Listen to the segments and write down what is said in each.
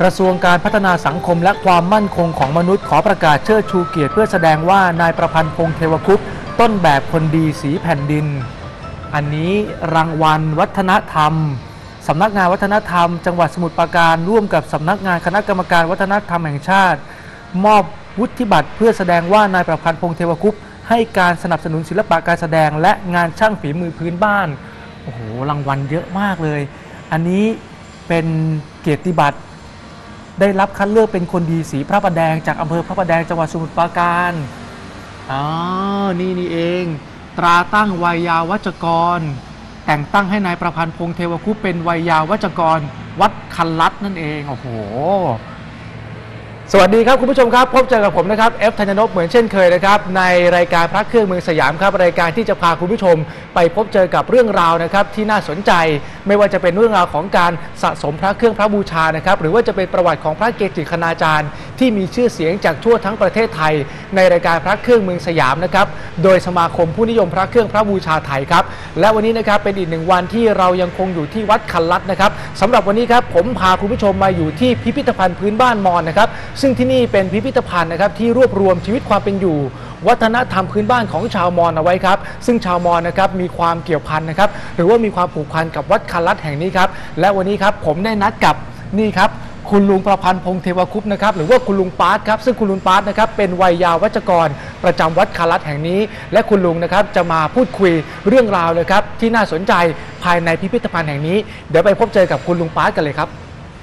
กระทรวงการพัฒนาสังคมและความมั่นคงของมนุษย์ขอประกาศเชิดชูเกียรติเพื่อแสดงว่านายประพันธ์พงษ์เทวคุปต์ต้นแบบคนดีสีแผ่นดินอันนี้รางวัลวัฒนธรรมสำนักงานวัฒนธรรมจังหวัดสมุทรปราการร่วมกับสำนักงานคณะกรรมการวัฒนธรรมแห่งชาติมอบวุฒิบัตรเพื่อแสดงว่านายประพันธ์พงษ์เทวคุปต์ให้การสนับสนุนศิลปะการแสดงและงานช่างฝีมือพื้นบ้านโอ้โหรางวัลเยอะมากเลยอันนี้เป็นเกียรติบัตรได้รับคัดเลือกเป็นคนดีสีพระประแดงจากอำเภอพระประแดงจังหวัดสมุทรปราการนี่เองตราตั้งวัยยาวัจกรแต่งตั้งให้นายประพันธ์พงษ์เทวคุปต์เป็นวัยยาวัจกรวัดคันลัดนั่นเองโอ้โหสวัสดีครับคุณผู้ชมครับพบเจอกับผมนะครับเอฟธัญนพเหมือนเช่นเคยนะครับในรายการพระเครื่องเมืองสยามครับรายการที่จะพาคุณผู้ชมไปพบเจอกับเรื่องราวนะครับที่น่าสนใจไม่ว่าจะเป็นเรื่องราวของการสะสมพระเครื่องพระบูชานะครับหรือว่าจะเป็นประวัติของพระเกจิคณาจารย์ที่มีชื่อเสียงจากทั่วทั้งประเทศไทยในรายการพระเครื่องเมืองสยามนะครับโดยสมาคมผู้นิยมพระเครื่องพระบูชาไทยครับและวันนี้นะครับเป็นอีกหนึ่งวันที่เรายังคงอยู่ที่วัดคันลัดนะครับสำหรับวันนี้ครับผมพาคุณผู้ชมมาอยู่ที่พิพิธภัณฑ์พื้นบ้านมอญนะครับซึ่งที่นี่เป็นพิพิธภัณฑ์นะครับที่รวบรวมชีวิตความเป็นอยู่วัฒนธรรมพื้นบ้านของชาวมอญเอาไว้ครับซึ่งชาวมอญนะครับมีความเกี่ยวพันนะครับหรือว่ามีความผูกพันกับวัดคันลัดแห่งนี้ครับและวันนี้ครับผมได้นัดกับนี่ครับคุณลุงประพันธ์พงษ์เทวคุปต์นะครับหรือว่าคุณลุงปาร์ตครับซึ่งคุณลุงปาร์ตนะครับเป็นวัยยาวัจกรประจำวัดคันลัดแห่งนี้และคุณลุงนะครับจะมาพูดคุยเรื่องราวเลยครับที่น่าสนใจภายในพิพิธภัณฑ์แห่งนี้เดี๋ยวไปพบเจอกับคุณลุงปาร์ตกันเลยครับ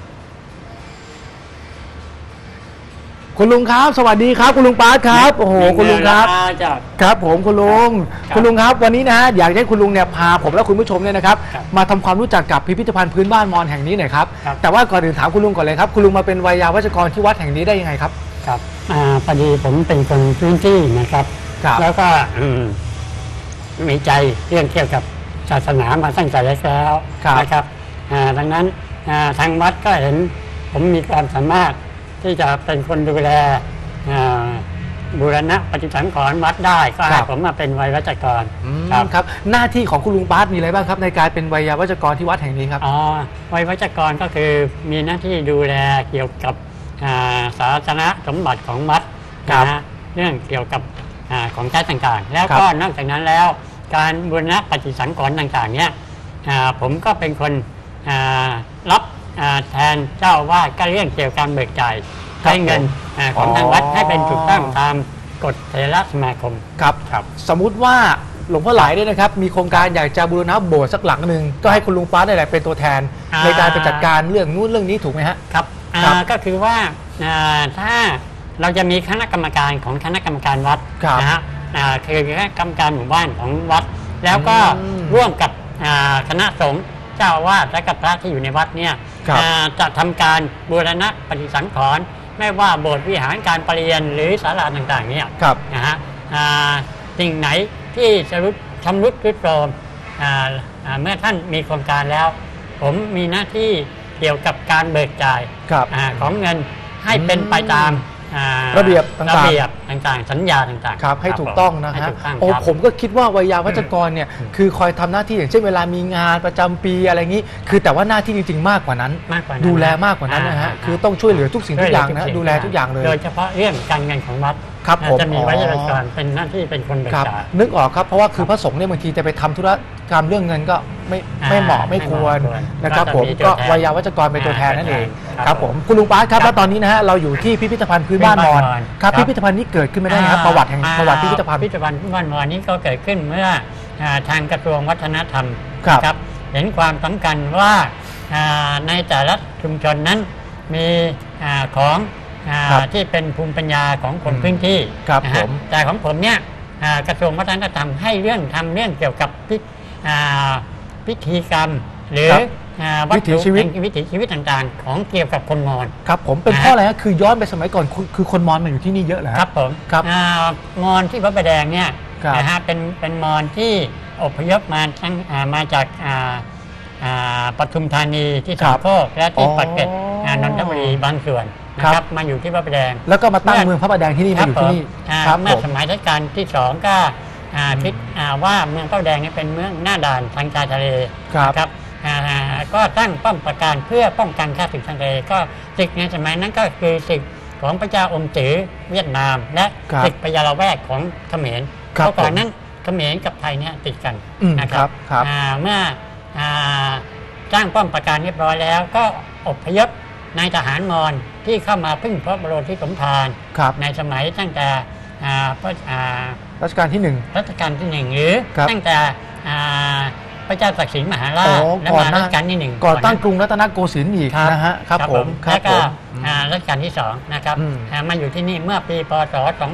คุณลุงครับสวัสดีครับคุณลุงปาร์ตครับโอ้โหคุณลุงครับครับผมคุณลุงครับวันนี้นะฮะอยากให้คุณลุงเนี่ยพาผมและคุณผู้ชมเนี่ยนะครับมาทำความรู้จักกับพิพิธภัณฑ์พื้นบ้านมอญแห่งนี้หน่อยครับแต่ว่าก่อนอื่นถามคุณลุงก่อนเลยครับคุณลุงมาเป็นวัยยาวัจกรที่วัดแห่งนี้ได้ยังไงครับครับพอดีผมเป็นคนพื้นที่นะครับแล้วก็มีใจเรื่องเกี่ยวกับศาสนามาตั้งแต่แรกแล้วนะครับดังนั้นทางวัดก็เห็นผมมีความสามารถที่จะเป็นคนดูแลบูรณะปฏิสังขรณ์วัดได้ก็ให้ผมมาเป็นวัยวัจกรครับหน้าที่ของคุณลุงปาร์ตมีอะไรบ้างครับในการเป็นวัยวัจกรที่วัดแห่งนี้ครับวัยวัจกรก็คือมีหน้าที่ดูแลเกี่ยวกับศาสนสมบัติของวัดนะเรื่องเกี่ยวกับของใช้ต่างๆแล้วก็นอกจากนั้นแล้วการบูรณะปฏิสังขรณ์ต่างๆเนี่ยผมก็เป็นคนรับแทนเจ้าวาดก็เรื่องเกี่ยวกับการเบิกจ่ายใช้เงินของทางวัดให้เป็นถูกต้องตามกฎเถรสมาคมครับสมมุติว่าหลวงพ่อหลายเนี่ยนะครับมีโครงการอยากจะบูรณะโบสถ์สักหลังหนึ่งก็ให้คุณลุงปาร์ตได้แหละเป็นตัวแทนในการไปจัดการเรื่องนู้นเรื่องนี้ถูกไหมฮะครับก็คือว่าถ้าเราจะมีคณะกรรมการของคณะกรรมการวัดนะฮะคือคณะกรรมการหมู่บ้านของวัดแล้วก็ร่วมกับคณะสงฆ์เจ้าอาวาสและกับพระที่อยู่ในวัดเนี่ยจะทำการบูรณะปฏิสังขรณ์ไม่ว่าโบสถ์วิหารการประเรียนหรือศาลาต่างๆเนี่ยนะฮะสิ่งไหนที่ชำรุดทรุดโทรมเมื่อท่านมีโครงการแล้วผมมีหน้าที่เกี่ยวกับการเบิกจ่ายของเงินให้เป็นไปตามระเบียบต่างๆสัญญาต่างๆครับให้ถูกต้องนะฮะผมก็คิดว่าวัยยาวัจกรเนี่ยคือคอยทำหน้าที่อย่างเช่นเวลามีงานประจำปีอะไรงี้คือแต่ว่าหน้าที่จริงๆมากกว่านั้นดูแลมากกว่านั้นนะฮะคือต้องช่วยเหลือทุกสิ่งทุกอย่างนะดูแลทุกอย่างเลยโดยเฉพาะเรื่องการเงินของวัดครับผมจะมีวัยวัจกรเป็นหน้าที่เป็นคนเบิกจ่ายนึกออกครับเพราะว่าคือพระสงฆ์เนี่ยบางทีจะไปทำธุรกรรมเรื่องเงินก็ไม่เหมาะไม่ควรนะครับผมก็วัยยาวัจกรเป็นตัวแทนนั่นเองครับผมคุณลุงปาร์ตครับแล้วตอนนี้นะฮะเราอยู่ที่พิพิธภัณฑ์พื้นบ้านมอญครับพิพิธภัณฑ์นี้เกิดขึ้นมาได้ไงครับประวัติพิพิธภัณฑ์พื้นบ้านมอญนี้ก็เกิดขึ้นเมื่อทางกระทรวงวัฒนธรรมครับเห็นความสำคัญว่าในแต่ละชุมชนนั้นมีของที่เป็นภูมิปัญญาของคนพื้นที่แต่ของผมเนี่ยกระทรวงวัฒนธรรมให้ทำเรื่องเกี่ยวกับพิธีกรรมหรือวิถีชีวิตต่างๆของเกี่ยวกับคนมอญครับผมเป็นเพราะอะไรคือย้อนไปสมัยก่อนคือคนมอญมาอยู่ที่นี่เยอะเหรอครับผมครับมอญที่วัดประแดงเนี่ยนะฮะเป็นมอญที่อพยพมาจากปทุมธานีที่สามโคกและที่ปากเกร็ดนนทบุรีบางส่วนนะครับมาอยู่ที่พระประแดงแล้วก็มาตั้งเมืองพระประแดงที่นี่มาอยู่ที่นี่เมื่อสมัยรัชกาลที่2ก็คิดว่าเมืองพระประแดงนี่เป็นเมืองหน้าด่านทางชายทะเลครับก็ตั้งป้อมปราการเพื่อป้องกันข้าศึกทางทะเลก็ศึกในสมัยนั้นก็คือศึกของพระเจ้าอมจือเวียดนามและศึกพญาละแวกของเขมรเพราะก่อนนั้นเขมรกับไทยเนี่ยติดกันนะครับเมื่อสร้างป้อมปราการเรียบร้อยแล้วก็อพยพนายทหารมอญที่เข้ามาพึ่งพระบรมสมภารในสมัยตั้งแต่รัชกาลที่1 รัชกาลที่1หรือตั้งแต่พระเจ้าตากสินมหาราชและมารัชกาลที่1 ก่อนตั้งกรุงรัตนโกสินทร์อีกนะฮะครับผมแล้วก็รัชกาลที่2นะครับมาอยู่ที่นี่เมื่อปีพศ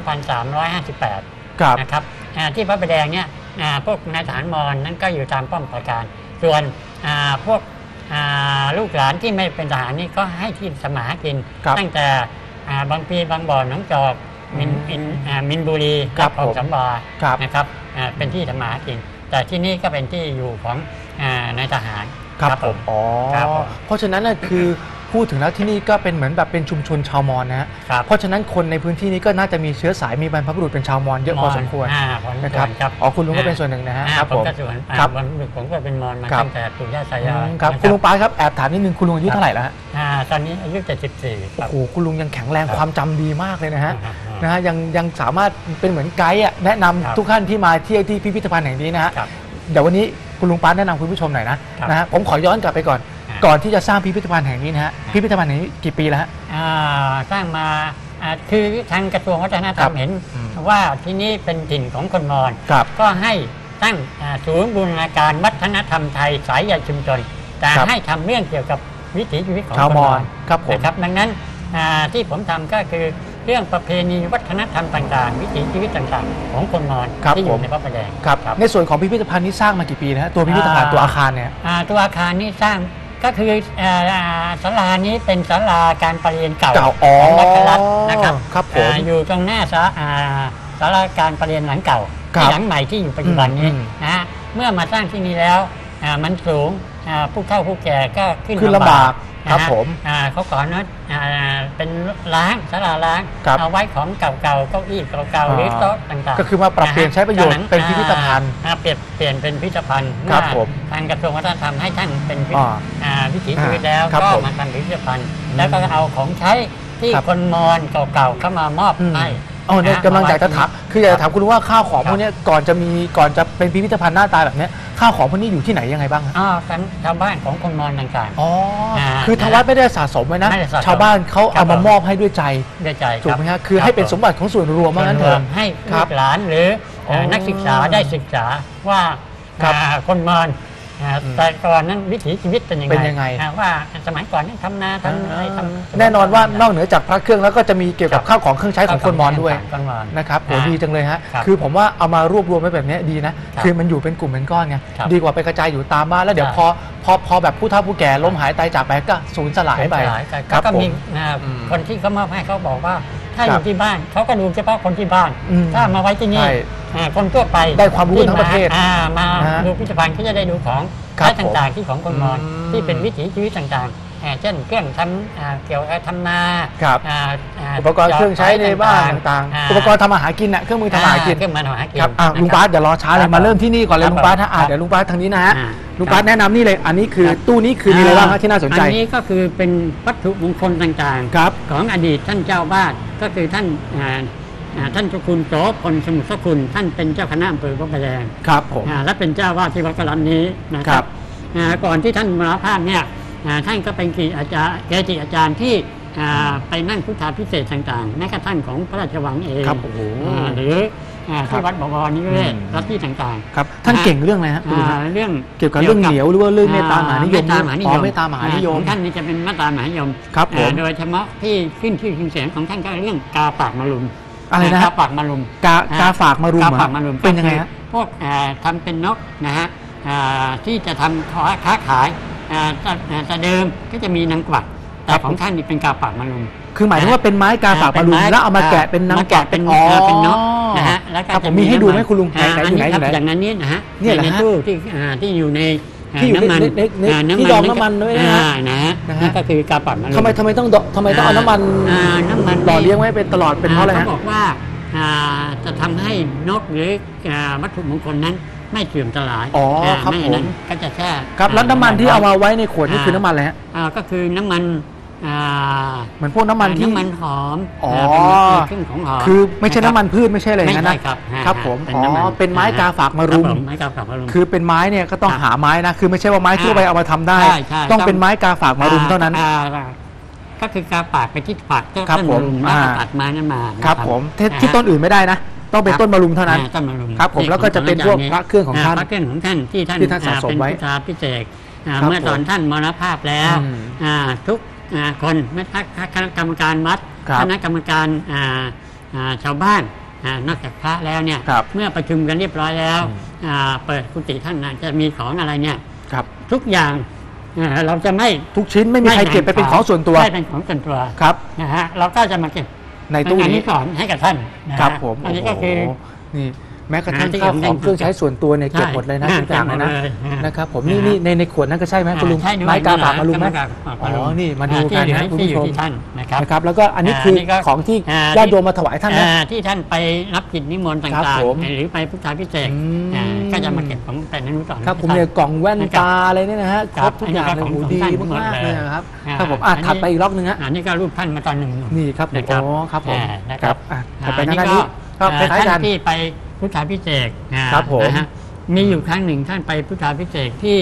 2358นะครับที่พระประแดงเนี่ยพวกนายทหารมอญนั้นก็อยู่ตามป้อมปราการส่วนพวกลูกหลานที่ไม่เป็นทหารนี่ก็ให้ที่สมาหากินตั้งแต่บางปีบางบ่อหนองจอกมินบุรีกับของสำบานะครับเป็นที่สมาหากินแต่ที่นี่ก็เป็นที่อยู่ของนายทหารครับผมอ๋อเพราะฉะนั้นคือพูดถึงแล้วที่นี่ก็เป็นเหมือนแบบเป็นชุมชนชาวมอญนะฮะเพราะฉะนั้นคนในพื้นที่นี้ก็น่าจะมีเชื้อสายมีบรรพบุรุษเป็นชาวมอญเยอะพอสมควรนะครับอ๋อคุณลุงก็เป็นส่วนหนึ่งนะฮะครับผมครับผมก็เป็นมอญมาตั้งแต่ปู่ย่าตายายครับคุณลุงปาครับแอบถามนิดนึงคุณลุงอายุเท่าไหร่แล้วฮะตอนนี้อายุ74 โอ้โหคุณลุงยังแข็งแรงความจำดีมากเลยนะฮะยังสามารถเป็นเหมือนไกด์แนะนำทุกท่านที่มาเที่ยวที่พิพิธภัณฑ์แห่งนี้นะฮะเดี๋ยววันนี้คุณลุงปาแนะนำคุณผู้ชมหน่อยนะฮะผมขอย้อนกลับไปก่อนที่จะสร้างพิพิธภัณฑ์แห่งนี้นะฮะพิพิธภัณฑ์แห่งนี้กี่ปีแล้วฮะสร้างมาคือทางกระทรวงวัฒนธรรมเห็นว่าที่นี่เป็นถิ่นของคนมอญก็ให้ตั้งศูนย์บูรณาการวัฒนธรรมไทยสายใยชุมชนแต่ให้ทำเรื่องเกี่ยวกับวิถีชีวิตของคนมอญนะครับดังนั้นที่ผมทำก็คือเรื่องประเพณีวัฒนธรรมต่างๆวิถีชีวิตต่างๆของคนมอญที่อยู่ในพระประแดงในส่วนของพิพิธภัณฑ์นี้สร้างมากี่ปีนะฮะตัวพิพิธภัณฑ์ตัวอาคารเนี่ยตัวอาคารนี้สร้างก็คือศาลานี้เป็นศาลาการประเรียนเก่าของวัดรัตน์นะครับอยู่ตรงหน้าศาลาการประเรียนหลังเก่าหลังใหม่ที่อยู่ปัจจุบันนี้นะฮะเมื่อมาสร้างที่นี่แล้วมันสูงผู้เฒ่าผู้แก่ก็ขึ้นลำบากครับผมเขาขอเนาะเป็นล้างศาลาล้างเอาไว้ของเก่าๆเก้าอี้เก่าๆหรือโต๊ะต่างๆก็คือมาปรับเปลี่ยนใช้ประโยชน์เป็นพิพิธภัณฑ์เปลี่ยนเป็นพิพิธภัณฑ์ทางกระทรวงวัฒนธรรมให้ท่านเป็นวิถีชีวิตแล้วก็มาทำพิพิธภัณฑ์แล้วก็เอาของใช้ที่คนมอญเก่าๆเข้ามามอบให้เนี่ยกำลังอยากจะถามคืออยากจะถามคุณว่าข้าวของพวกนี้ก่อนจะเป็นพิพิธภัณฑ์หน้าตาแบบนี้ข้าวของพวกนี้อยู่ที่ไหนยังไงบ้างกันชาวบ้านของคนมอญต่างๆคือทางวัดไม่ได้สะสมไว้นะชาวบ้านเขาเอามามอบให้ด้วยใจถูกไหมฮะคือให้เป็นสมบัติของส่วนรวมว่างั้นเถอะให้ลูกหลานหรือนักศึกษาได้ศึกษาว่าคนมอญแต่ก่อนนั้นวิถีชีวิตเป็นยังไงว่าสมัยก่อนนี่ทำนาทำอะไรแน่นอนว่านอกเหนือจากพระเครื่องแล้วก็จะมีเกี่ยวกับข้าวของเครื่องใช้ของคนมอญด้วยนะครับโหดีจังเลยฮะคือผมว่าเอามารวบรวมไว้แบบนี้ดีนะคือมันอยู่เป็นกลุ่มเป็นก้อนไงดีกว่าไปกระจายอยู่ตามบ้านแล้วเดี๋ยวพอแบบผู้เฒ่าผู้แก่ล้มหายตายจากไปก็สูญสลายไปก็มีคนที่เขามาให้เขาบอกว่าถ้าอยู่ที่บ้านเขาก็ดูเฉพาะคนที่บ้านถ้ามาไว้ที่นี่คนทั่วไปได้ความรู้ทั้งประเทศมาดูพิพิธภัณฑ์ก็จะได้ดูของใช้ต่างๆที่ของคนมอญที่เป็นวิถีชีวิตต่างๆเช่นเครื่องทำเกี่ยวกับทำนาอุปกรณ์เครื่องใช้ในบ้านต่างๆอุปกรณ์ทำอาหารกินเครื่องมือทำอาหารกินครับลุงป้าเดี๋ยวรอช้าเลยมาเริ่มที่นี่ก่อนเลยลุงป้าเดี๋ยวลุงป้าทางนี้นะฮะลุงป้าแนะนำนี่เลยอันนี้คือตู้นี้คือมีอะไรบ้างที่น่าสนใจอันนี้ก็คือเป็นวัตถุมงคลต่างๆของอดีตท่านเจ้าบ้านก็คือท่านเจ้าคุณโสพลสมุทรสกุลท่านเป็นเจ้าคณะอำเภอพระประแดงครับผมและเป็นเจ้าวาดที่วัดกะลันนี้นะครับก่อนที่ท่านมรณภาพเนี่ยท่านก็เป็นเกจิอาจารย์ที่ไปนั่งพุทธาพิเศษต่างๆแม้กระทั่งของพระราชวังเองหรือที่วัดบวรนิเวศและที่ต่างๆครับท่านเก่งเรื่องอะไรฮะเรื่องเกี่ยวกับเรื่องเหนียวหรือว่าเรื่องเมตตามหานิยมเมตตามหานิยมท่านนี่จะเป็นเมตตามหานิยมครับผมโดยเฉพาะที่ขึ้นชื่อเสียงของท่านก็เรื่องกาปากมะรุมอะไรนะกาปากมะรุมกาฝากมะรุมเป็นยังไงฮะพวกทำเป็นนกนะฮะที่จะทำค้าขายแต่เดิมก็จะมีนางกวักแต่ของท่านนี่เป็นกาปากมะรุมคือหมายถึงว่าเป็นไม้กาฝากมะรุมแล้วเอามาแกะเป็นนางกวักเป็นนกนะฮะแล้วก็ผมมีให้ดูไหมคุณลุงไหนอยู่ไหนอย่างนั้นนี่นะฮะในตู้ที่อยู่ในน้ำมันที่ดองน้ำมันด้วยนะฮะนั่นก็คือกาปากมะรุมทำไมต้องเอาน้ำมันหล่อเลี้ยงไว้เป็นตลอดเป็นเพราะอะไรเขาบอกว่าจะทำให้นกหรือวัตถุมงคลนั้นไม่เสื่อมสลายอ๋อครับไม่ผมนั้นก็จะแช่ครับแล้วน้ำมันที่เอามาไว้ในขวดนี่คือน้ำมันอะไรฮะก็คือน้ำมันเหมือนพวกน้ำมันที่น้ำมันหอมอ๋อเป็นเครื่องของหอมคือไม่ใช่น้ำมันพืชไม่ใช่อะไรอย่างนั้นไม่นะใช่ครับครับผมเป็นอ๋อน้ำมันเป็นไม้กาฝากมารุมครับผไม้กาฝากมารุมคือเป็นไม้เนี่ยก็ต้องครับหาไม้นะคือไม่ใช่ว่าไม้ทั่วไปเอามาทำได้ใช่ใช่ต้องเป็นไม้กาฝากมารุมเท่านั้นก็คือกาฝากไปที่ฝากครับต้นผมมะรุมแล้วก็ตัดไม้นั้นมาครับผมที่ต้นอื่นไม่ได้นะ ต้องเป็นต้นมะรุมเท่านั้นต้นมะรุมครับผมแล้วก็จะเป็นพวกพระเครื่องของท่านพระเครื่องของท่านที่ท่านสะสมเป็นไว้พุทธาพิเศษกครับเมื่อตอนท่านมรณภาพแล้วอืมทุกคนไม่คณะกรรมการวัดครับคณะกรรมการชาวบ้านนอกจากพระแล้วเนี่ยครับเมื่อประชุมกันเรียบร้อยแล้วอืมเปิดกุฏิท่านจะมีของอะไรเนี่ยครับทุกอย่างเราจะไม่ทุกชิ้นไม่มีใครเก็บไปเป็นของส่วนตัวไม่เป็นของส่วนตัวครับนะฮะเราก็จะมาเก็บในตู้อันนี้นี้สอนให้กับท่านนะฮะครับผมอันนี้ก็คือโโหนี่แม้กระทั่งที่ข้าวของเก็บเครื่องใช้ส่วนตัวเนี่ยใช่เก็บหมดเลยนะทุกอย่างเลยนะเก็บหมดเลยนะครับผมนะฮะนี่ในขวดนั้นก็ใช่ไหมคุณลุงใช่ด้วยไม้กาฝากมารุมไหมไกาฝากมารุมอ๋อนี่มาดูกันนะคุณที่ผู้ชมอยู่ที่ท่านนะครับนะครับ แล้วก็อันนี้คือของที่ญาติโยมมาถวายท่านนะที่ท่านไปรับกิจนิมนต์ครับต่างผมๆหรือไปพุทธาพิเศษกอืมก็จะมาเก็บของแต่นั้นสอนครับผมให้เนี่ท่ายกล่องแว่นตาอะไรเนี่ยนะฮะคครัรบบ ทุกอย่างเลยอันนี้ก็โอ้โหดีของท่านมากหมดๆเลเลย ยนะครับอ่าครับผมอันนี้ถัดไปอีกรอบนึงฮะอันนี้ก็รูปท่านมาตอนหนึ่งนี่ครับผมนะครับอ๋อครับผมนะครับถัดไปทางด้านนี้ก็คล้ายๆกัท่าน นที่ไปพุทธาพิเศษกครับผมนะฮะมีอยู่ครั้งหนึ่งท่านไปพุทธาพิเศษกที่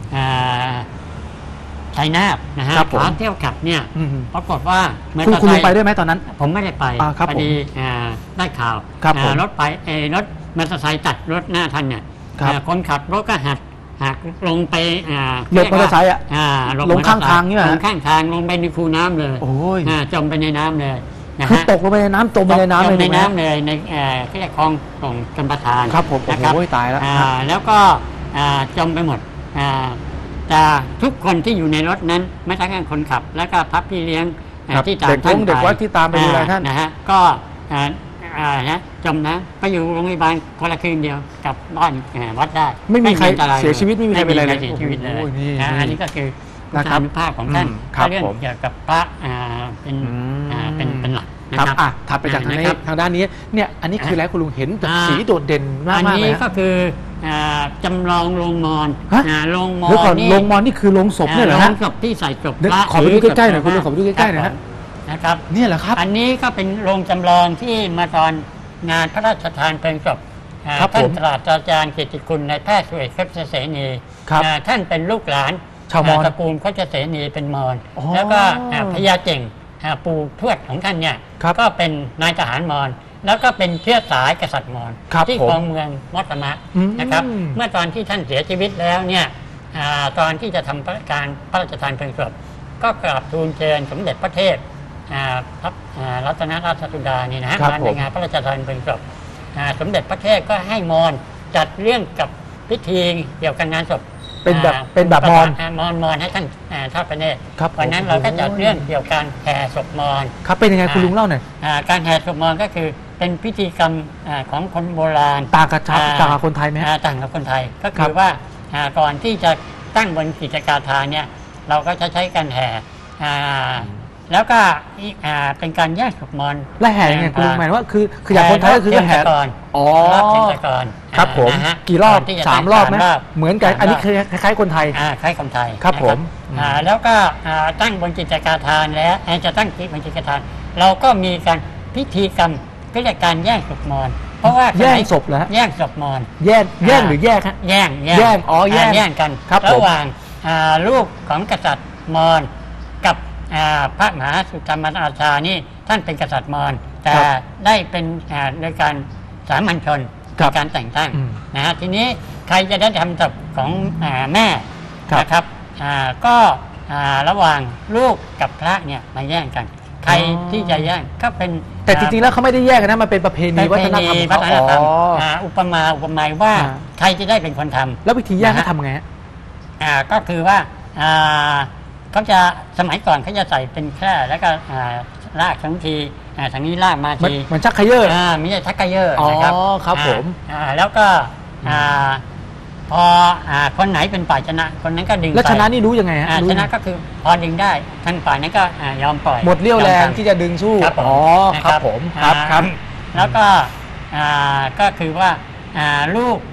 ชัยนาทนะฮะครับผมขาเที่ยวกลับเนี่ยอืมปรากฏว่าเมื่อคุณลุงตไปอนด้วยไหมตอนนั้นผมไม่ได้ไปครับพอดีได้ข่าวครับผมรถไปรถมอเตอร์ไซค์ตัดรถหน้าท่านเนี่ยครับคนขับรถก็หักลงไปหลบมอเตอร์ไซค์อะ ลงข้างทางนี่เหรอลงข้างทางลงไปในคูน้ำเลยโอ้ยจมไปในน้ำเลยนะคือฮะตกลงไปในน้ำจมไปในน้ำเลยจมในถูกไหมน้ำเลยในที่เรียกคลองของชลประทานครับผมโอ้นะโหตายแล้วแล้วก็จมไปหมดแต่ทุกคนที่อยู่ในรถนั้นไม่ใช่แค่คนขับ แล้วก็พับพี่เลี้ยงครับที่ตามเด็กท่านเด็กวัดที่ตามไปดูแลท่านนะฮะก็นะจมนะไปอยู่โรงพยาบาลคนละคืนเดียวกลับบ้านวัดได้ไม่มีใครอันตายเสียชีวิตไม่มีใครเป็นอะไรเลยเสียชีวิตเลยโอ้โหนี่อันนี้ก็คือพุทนะครัธาบนุภาพของท่านครับเรื่องผมเกี่ยวกับพระเป็นเป็นหลักนะครับครับถัดไปจากทางนี้นะครับทางด้านนี้เนี่ยอันนี้คืออะไรคุณลุงเห็นแบบสีโดดเด่นมากอันมากเลนี้ยก็คือจำลองโรงมอญฮะโรงมอเดี๋ยวก่อนญนี่โรงมอญนี่คือโรงศพเนี่ยเหรอโรฮะงศพที่ใส่ศพเดี๋ยวพระขอไปดูใกล้ๆหน่อยรืคุณลุงขอไปดูใกล้ๆหน่อยฮะนะครับเนี่ยเหรอครับอันนี้ก็เป็นโรงจำลองที่มาตอนงานพระราชทานเพลิงศพครับท่านผมตราจารย์เกียรติคุณนายแพทย์สุเอกเพชรเสนีครับท่านเป็นลูกหลานชาวมอญตระกูลเพชรเสนีเป็นมอญอ๋อแล้วก็พญาเจ่งปู่ทวดของท่านเนี่ยครับก็เป็นนายทหารมอญแล้วก็เป็นเชื้อสายกษัตริย์มอญครับที่ผมครองเมืองมัตตมะอืมนะครับเมื่อตอนที่ท่านเสียชีวิตแล้วเนี่ยตอนที่จะทำการพระราชทานเพลิงศพก็กราบทูลเชิญสมเด็จพระเทพพระรัตนราชสุดานี่นะฮะครับมาผในมงานพระราชทานเพลิงศพสมเด็จพระเทพก็ให้มอญจัดเรื่องกับพิธีเกี่ยวกับงานศพเป็นแบบมอญมอญให้ท่านทอดพระเนตรครับวันนั้นเราก็จัดเรื่องเกี่ยวกับการแห่ศพมอญครับเป็นยังไงคุณลุงเล่าหน่อยการแห่ศพมอญก็คือเป็นพิธีกรรมของคนโบราณต่างกับต่างกับคนไทยไหมฮะต่างกับคนไทยก็ครัคืบอว่าก่อนที่จะตั้งบนกิจการทานเนี่ยเราก็จะใช้การแห่แล้วก็เป็นการแยกศพมอญและแห่ยังไงคุณลุงหมายว่าคืออย่างคนไทยก็คือแห่ก่อนอ๋อรอบเทศกาลครับผมนะฮะกี่รอบก่นที่จะ 3 รอบไหมสามเหมือนกัน 3 อันนี้รบคือคล้ายๆคนไทยคล้ายคนไทยครับนะผมแล้วก็ตั้งบนกิจการทานแล้วจะตั้งบนกิจการทาน เราก็มีการพิธีกรรมก็เรียกการแย่งศพมอญเพราะว่าแย่งศพเหรอฮะแย่งศพมอญแย่งหรือแยกฮะแย่งแย่งอ๋อแย่งแย่งกันครับผมระหว่างลูกของกษัตริย์มอญกับพระมหาสุตมราชานี่ท่านเป็นกษัตริย์มอญแต่ได้เป็นโดยการสามัญชนในการแต่งตั้งนะฮะทีนี้ใครจะได้ทำศพของแม่นะครับก็ระหว่างลูกกับพระเนี่ยมาแย่งกัน ใครที่จะแย่งก็เป็นแต่จริงๆแล้วเขาไม่ได้แยกกันนะมันเป็นประเพณีวัฒนธรรมวัฒนธรรมอ๋ออุปมาว่าใครจะได้เป็นคนทำแล้ววิธีแยกเขาทำไงฮะก็คือว่าเขาจะสมัยก่อนเขาจะใส่เป็นแคร่แล้วก็ลากทั้งทีทางนี้ลากมาทีเหมือนชักเขยอไม่ใช่ทักกะเยอร์อ๋อนะครับครับผมแล้วก็พอคนไหนเป็นฝ่ายชนะคนนั้นก็ดึงแล้วไปชนะนี่รู้ยังไงฮะชนะก็คือพอดึงได้ทางฝ่ายนั้นก็ยอมปล่อยหมดเรี่ยวแรงยอมที่จะดึงสู้ครับผมอ๋อนะครับผมครับแล้วก็ก็คือว่าลูก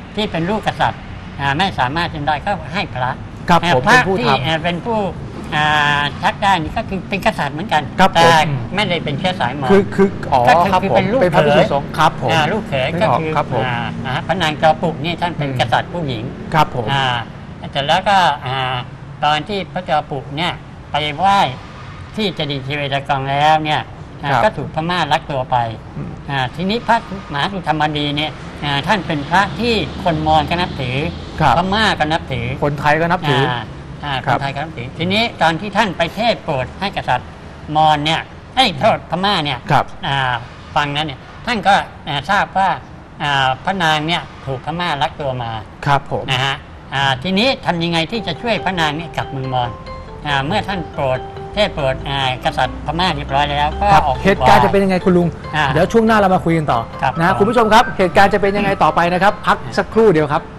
ที่เป็นลูกกษัตริย์ไม่สามารถจะได้ก็ให้พระครับผมพระเป็นผู้ที่ทำเป็นผู้ชักได้นี่ก็คือเป็นกษัตริย์เหมือนกันครับผมแต่ไม่ได้เป็นเชื้อสายมอญคืออ๋อก็คือครับผมเป็นลูกเป็นพระภิกษุเขยสงฆ์ครับผมลูกเขยนึก็ออกคือครับผมพระนางจอปุกนี่ท่านเป็นกษัตริย์ผู้หญิงครับผมแต่แล้วก็ตอนที่พระจอปุกเนี่ยไปไหว้ที่เจดีย์ทิเวตกองแล้วเนี่ยก็ถูกพม่าลักตัวไปทีนี้พระมหาสุธรรมดีเนี่ยท่านเป็นพระที่คนมอญก็นับถือครับพม่าก็นับถือคนไทยก็นับถือคนไทยก็นับถือทีนี้ตอนที่ท่านไปเทศน์โปรดให้กษัตริย์มอญเนี่ยโทษพม่าเนี่ยครับฟังนั้นเนี่ยท่านก็ทราบว่าพระนางเนี่ยถูกพม่าลักตัวมาครับผมนะฮะทีนี้ทำยังไงที่จะช่วยพระนางเนี่ยกลับเมืองมอญเมื่อท่านโปรดเทศน์โปรดกษัตริย์พม่าเรียบร้อยแล้วก็ครับออกเหตุการณ์จะเป็นยังไงคุณลุง เดี๋ยวช่วงหน้าเรามาคุยกันต่อครับนะคุณผู้ชมครับเหตุการณ์จะเป็นยังไงต่อไปนะครับ พักสักครู่เดียวครับ